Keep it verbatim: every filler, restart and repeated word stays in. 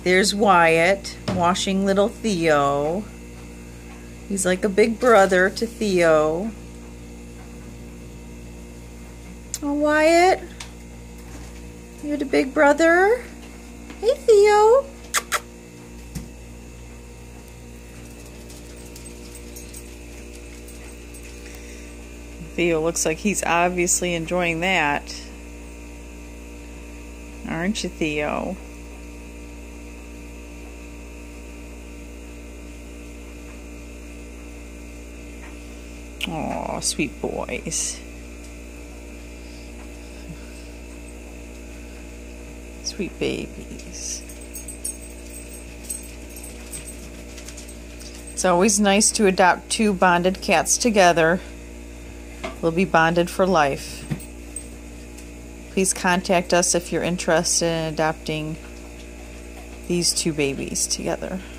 There's Wyatt washing little Theo. He's like a big brother to Theo. Oh, Wyatt, you're the big brother. Hey, Theo. Theo looks like he's obviously enjoying that. Aren't you, Theo? Aw, sweet boys. Sweet babies. It's always nice to adopt two bonded cats together. They'll be bonded for life. Please contact us if you're interested in adopting these two babies together.